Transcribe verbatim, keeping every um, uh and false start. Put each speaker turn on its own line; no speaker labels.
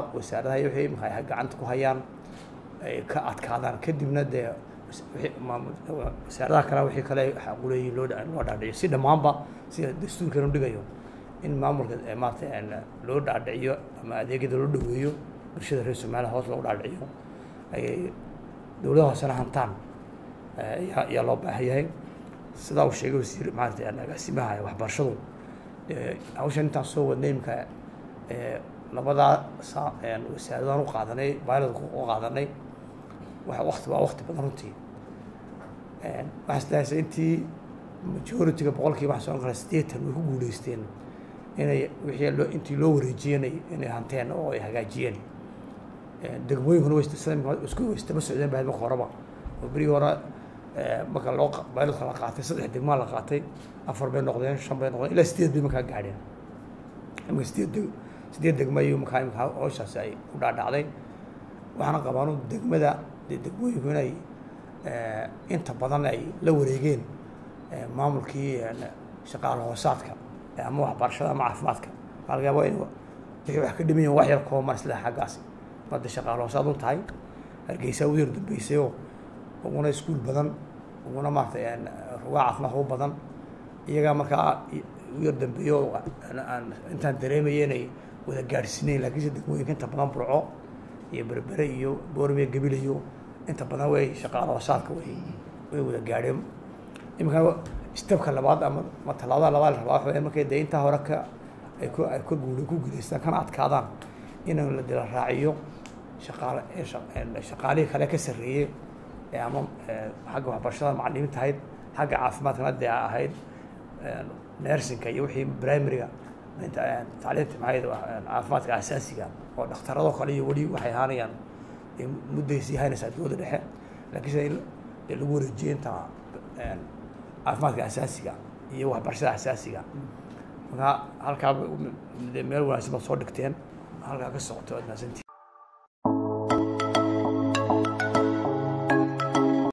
wasaaradaha iyo wixii imika ay gacanta ku hayaan ay ka adkaadaan kadibna dee wasaaradaha kale wixii kale xaquleeyiin loo loo dhaadhiciyo si dhammaanba sida dastuurkeenu dhigayo in maamulka maaragtay loo dhaadhiciyo ama adeegyada loo dhaweeyo bulshada reer Soomaaliya hoos loogu dhaadhiciyo ay dowladda hoosena hantaan ayaa loo baahan yahay sidaa uu sheegay wasiir maaragtay agaasimaha waxbarashadu hawshan intaan soo wadnay imika labadaa wasaaradahan u qaadanay baylodka u qaadanay waxa waqti waa waqti badan runtii waxaa isleeyahay intii majority-ga boqolkiiba waxaan soo qaray sideetan way ku guuleysteen inay wixii loo intii loo wareejiyeen inay hanteen oo ay hagaajiyeen degmooyinkuna way isku istaba socdeen baa marka horeba oo berigii hore marka loo baylodka la qaatay saddex degmaa la qaatay afar bay noqdeen shan bay noqdeen ilaa sideed bay markaa gaadheen imika sideed sideed degma iyo markaa imika hawshaasi ay u dhaadhacday waxaana qabaanu degmada degmooyinku inay inta badan ay la wareegeen maamulkii shaqaale hoosaadka ama waxbarashada ama caafimaadka waxaa laga yaabaa in wixii wax ka dhiman yihiin wax yar kooban isla xaggaasi hadda shaqaale hoosaad u tahay Hargeysa u yar dambeysay oo uguna iskuul badan uguna maaragtay rugaa caafimaad u badan iyagaa markaa u yar dambeeyo aan intaan dareemayay inay wada gaadhsiinayn laakiinse degmooyinka inta badan Burco iyo Berbere iyo Boorame Gabil iyo inta badan way shaqaale hoosaadka way way wada gaadheen imika stepka labaad ama talaabada labaad la rabaa waxa markay deynta hore ka ay ku ay ku guulay ku guuleystaan kana adkaadaan in la dila raaciyo shaqaale shaqaale kale ka sareeyay ama xagga waxbarashada macallimiinta ahayd xagga caafimaadkana dee ahayd nursing iyo wixii primary-ga inta tacliinta maxay caafimaadka asaasiga oo dhakhtarado kale iyo wali waxay haanayaan muddaysii haynaysaa dowladda dhexe laakiin se lagu wareejiyay inta caafimaadka asaasiga iyo waxbarashada asaasiga marka halkaa meel wanaagsan baad soo dhigteen halkaa ka socoto aad maasantii